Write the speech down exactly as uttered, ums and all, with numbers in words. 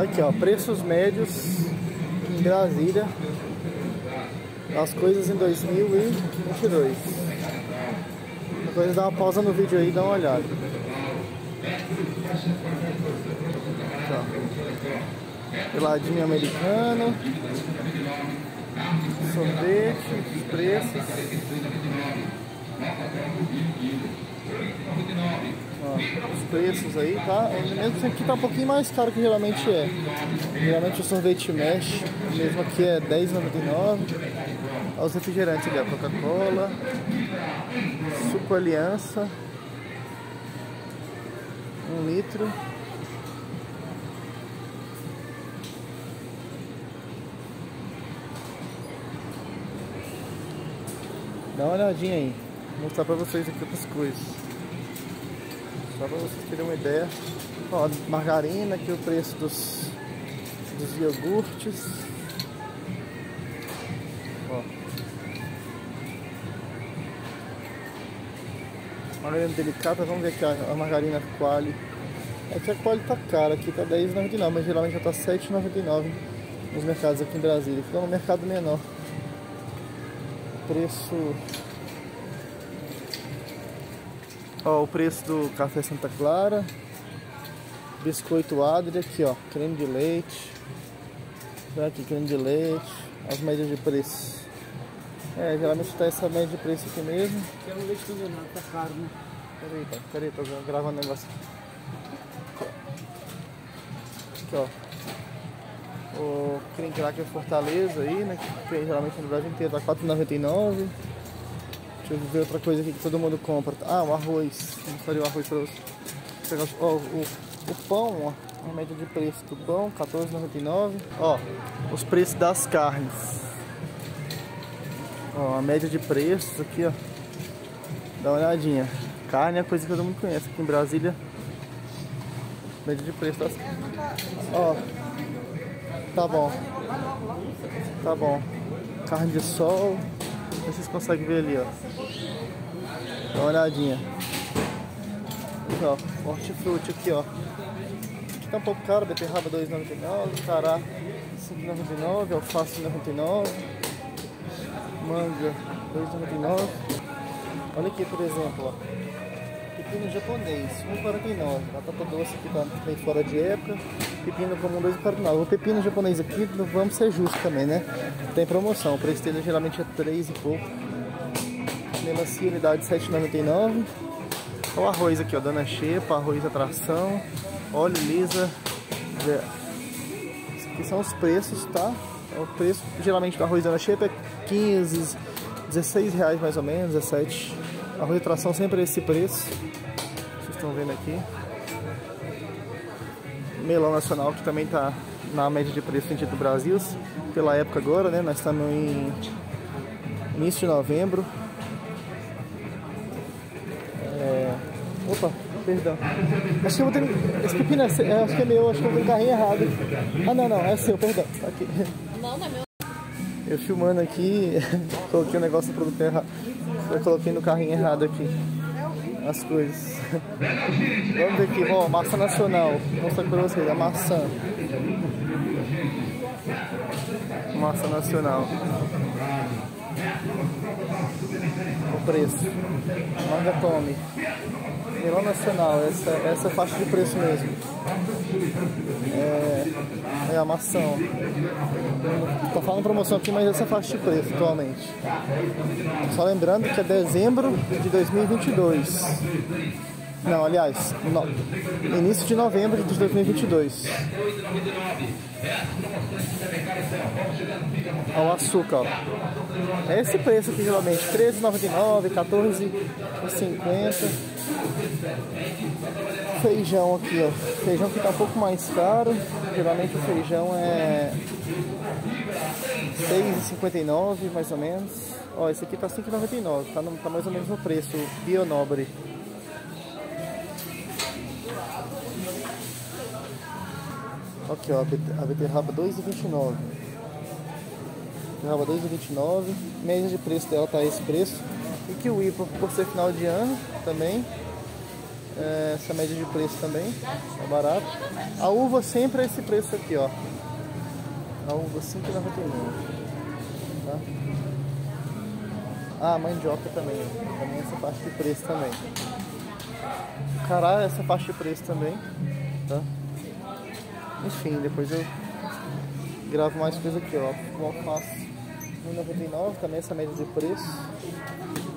Aqui, ó, preços médios em Brasília, as coisas em dois mil e vinte e dois. Depois dá uma pausa no vídeo aí e dá uma olhada. Aqui, ó, geladinho americano, sorvete, preços. Ó, os preços aí, tá? Mesmo que aqui tá um pouquinho mais caro que geralmente é. Geralmente o sorvete mexe, mesmo aqui é dez reais e noventa e nove centavos. Olha os refrigerantes ali, ó, Coca-Cola, Suco Aliança, um litro. Dá uma olhadinha aí, vou mostrar pra vocês aqui outras coisas. Só pra vocês terem uma ideia. Ó, margarina, aqui o preço dos, dos iogurtes. Ó. Margarina delicada, vamos ver aqui a, a margarina Qualy. Aqui a Qualy tá cara, aqui tá dez reais e noventa e nove centavos, mas geralmente já tá sete reais e noventa e nove centavos nos mercados aqui em Brasília. Aqui tá no mercado menor. Preço... Ó, o preço do café Santa Clara, biscoito Adria, aqui ó, creme de leite, aqui creme de leite, as médias de preço. É, geralmente tá essa média de preço aqui mesmo. Quero um leite condensado, tá caro, né? Peraí, tá, peraí, tô gravando o negócio. Aqui ó, o creme cracker Fortaleza aí, né, que geralmente no Brasil inteiro tá quatro reais e noventa e nove centavos. Deixa eu ver outra coisa aqui que todo mundo compra. Ah, o arroz. Vou mostrar o arroz pra vocês. Ó, o, o pão, ó. A média de preço do pão, quatorze reais e noventa e nove centavos. Ó, os preços das carnes. Ó, a média de preços aqui, ó. Dá uma olhadinha. Carne é coisa que todo mundo conhece aqui em Brasília. Média de preço das carnes. Ó. Tá bom. Tá bom. Carne de sol. Vocês conseguem ver ali, ó. Dá uma olhadinha. Aqui, ó. Hortifruti aqui, ó. Aqui tá um pouco caro. Beterraba dois reais e noventa e nove centavos. Cará cinco reais e noventa e nove centavos. Alface noventa e nove centavos. Manga dois reais e noventa e nove centavos. Olha aqui, por exemplo, ó. Pepino japonês um real e quarenta e nove centavos. Batata doce aqui tá bem fora de época. Pepino comum dois reais e quarenta e nove centavos. O pepino japonês aqui, vamos ser justos também, né? Tem promoção. O preço dele geralmente é três e pouco. Melancia unidade sete reais e noventa e nove centavos. Olha o arroz aqui, ó. Dona Xepa, arroz atração. Óleo lisa. Esses aqui são os preços, tá? O preço geralmente do arroz Dona Xepa é quinze, dezesseis reais mais ou menos, dezessete. Arroz atração sempre é esse preço. Vocês estão vendo aqui. Melão nacional que também tá na média de preço do Brasil, pela época agora, né? Nós estamos em início de novembro. É... Opa, perdão. Acho que eu vou ter... Esse pepino é seu, acho que é meu, acho que eu vou ter o carrinho errado. Ah, não, não, é seu, perdão. Tá aqui. Não, não é meu. Eu filmando aqui, coloquei o negócio do produto errado. Eu coloquei no carrinho errado aqui as coisas. Vamos ver aqui, ó, maçã nacional. Vou mostrar pra vocês, a maçã. Maçã nacional. O preço. Manga Tome. Melão nacional, essa, essa faixa de preço mesmo. É, é a maçã. Tô falando promoção aqui, mas essa faixa de preço atualmente. Só lembrando que é dezembro de dois mil e vinte e dois. Não, aliás, no, início de novembro de dois mil e vinte e dois. Olha o açúcar, ó. É esse preço aqui geralmente, treze reais e noventa e nove centavos, quatorze reais e cinquenta centavos. Feijão aqui, ó. Feijão que tá um pouco mais caro. Geralmente o feijão é seis reais e cinquenta e nove centavos, mais ou menos. Ó, esse aqui tá cinco reais e noventa e nove centavos, tá, no, tá mais ou menos no preço, Bionobre. Aqui, ó, a beterraba dois reais e vinte e nove centavos. Beterraba dois reais e vinte e nove centavos. Média de preço dela tá esse preço. E kiwi, por, por ser final de ano também. É, essa média de preço também, é barato. A uva sempre é esse preço aqui, ó. A uva cinco reais e noventa e nove centavos, tá? Ah, a mandioca também, ó. Também essa faixa de preço também. Cará, essa faixa de preço também, tá? Enfim, depois eu gravo mais coisa aqui, ó. O alface um real e noventa e nove centavos, também essa média de preço.